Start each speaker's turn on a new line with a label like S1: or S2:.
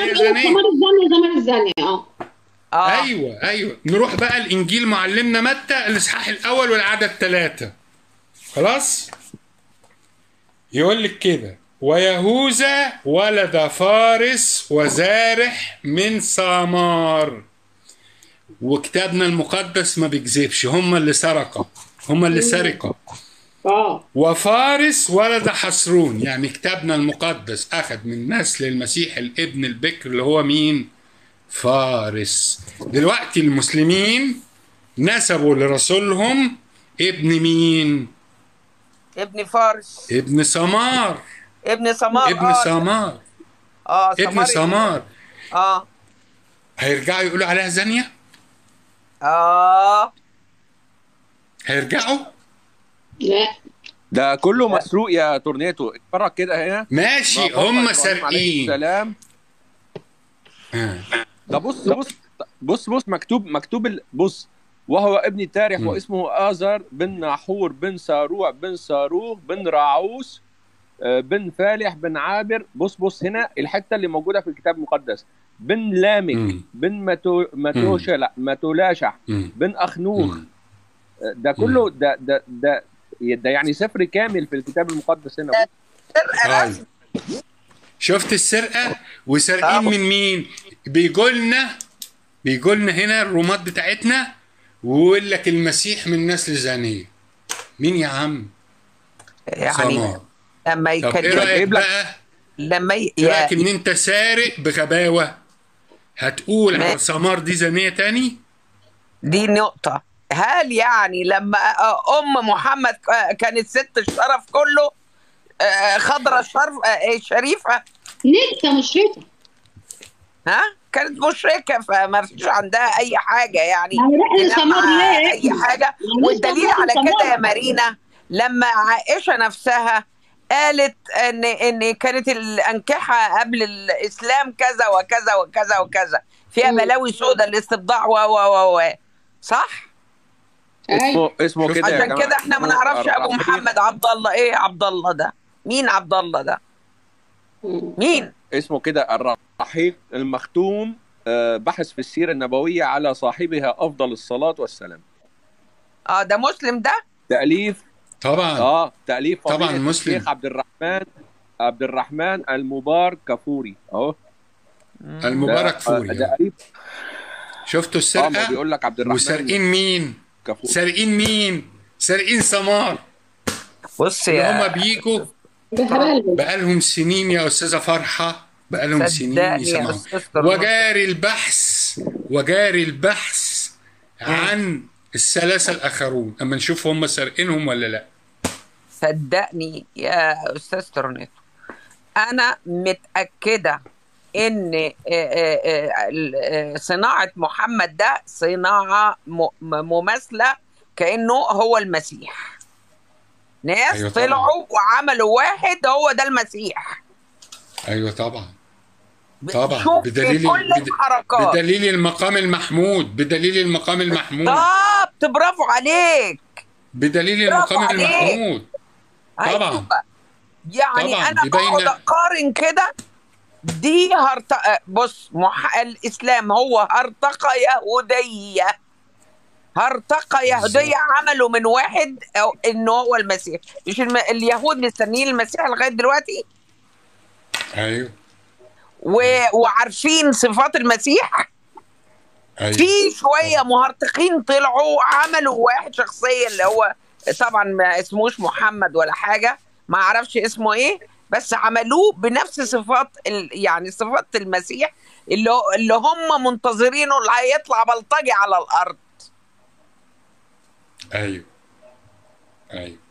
S1: هي زانيه.
S2: ثمار الزانيه
S1: ايوه نروح بقى الانجيل معلمنا متى الاصحاح الاول والعدد 3. خلاص يقول لك كده: ويهوذا ولد فارس وزارح من سامار. وكتابنا المقدس ما بيكذبش، هم اللي سرقوا، هم اللي سرقوا. وفارس ولد حصرون، يعني كتابنا المقدس أخذ من نسل المسيح الابن البكر اللي هو مين؟ فارس. دلوقتي المسلمين نسبوا لرسولهم ابن مين؟
S3: ابن فارس،
S1: ابن سمار.
S3: ابن سمار.
S1: ابن سمار. ابن
S3: سمار.
S1: سمار. هيرجعوا يقولوا عليها زانية؟ هيرجعوا؟
S2: لا
S4: ده كله مسروق يا تورنيتو. اتفرج كده هنا.
S1: ماشي هم سارقين.
S4: السلام. ده بص مكتوب بص: وهو ابن تارح واسمه آزر بن ناحور بن ساروع بن صاروخ بن راعوس بن فالح بن عابر. بص هنا الحته اللي موجوده في الكتاب المقدس: بن لامك بن متولاشح بن اخنوخ. ده كله ده يعني سفر كامل في الكتاب المقدس هنا.
S1: شفت السرقه؟ وسارقين من مين؟ بيقولنا هنا الرومات بتاعتنا، ويقول لك المسيح من نسل زانيه. مين يا عم؟
S3: يعني
S1: سمار.
S3: لما
S1: طب ايه رايك بقى؟ ايه رايك ان انت سارق بغباوه؟ هتقول على سمار دي زانيه تاني؟
S3: دي نقطه. هل يعني لما محمد كانت ست الشرف كله خضرة الشرف شريفه؟
S2: لسه مشركه.
S3: كانت مشركه، فما فيش عندها اي حاجه يعني اي حاجه. والدليل على كده يا مارينا لما عائشه نفسها قالت ان كانت الانكحه قبل الاسلام كذا وكذا وكذا وكذا، فيها بلاوي سوداء، الاستبضاع و صح؟
S4: اسمه كده.
S3: عشان كده احنا ما نعرفش ابو محمد عبد الله. ايه عبد الله ده؟ مين عبد الله ده؟ مين
S4: اسمه كده؟ الرحيق المختوم، بحث في السيرة النبوية على صاحبها أفضل الصلاة والسلام.
S3: ده مسلم ده؟
S4: تأليف
S1: طبعا.
S4: تأليف
S1: طبعا مسلم.
S4: الشيخ عبد الرحمن المبارك كفوري اهو.
S1: المبارك فوري. شفتوا السرقة؟
S4: بيقول لك عبد الرحمن.
S1: وسارقين مين؟ سارقين سمار.
S3: بص يا
S1: هم بيجوا بقالهم سنين يا أستاذة فرحة، بقالهم سنين يسمعوا. وجاري البحث عن الثلاثة الآخرون، أما نشوف هم سارقينهم ولا لا.
S3: صدقني يا أستاذ تورنيتو، أنا متأكدة إن صناعة محمد ده صناعة مماثلة كأنه هو المسيح. ناس أيوة طلعوا وعملوا واحد هو ده المسيح.
S1: أيوة طبعا. بدليل المقام المحمود.
S3: برافو عليك.
S1: بدليل المقام المحمود. طبعا.
S3: يعني طبعاً. أنا بقعد أقارن كده. دي بص الإسلام هو هرطقة يهودية عملوا من واحد إنه هو المسيح. مش اليهود مستنيين المسيح لغاية دلوقتي؟
S1: أيوه.
S3: وعارفين صفات المسيح.
S1: أيوه.
S3: في شوية مهرطقين طلعوا عملوا واحد شخصية اللي هو طبعا ما اسموش محمد ولا حاجة، ما اعرفش اسمه ايه، بس عملوه بنفس صفات يعني صفات المسيح اللي هم منتظرينه اللي هيطلع بلطجي على الارض.
S1: ايوه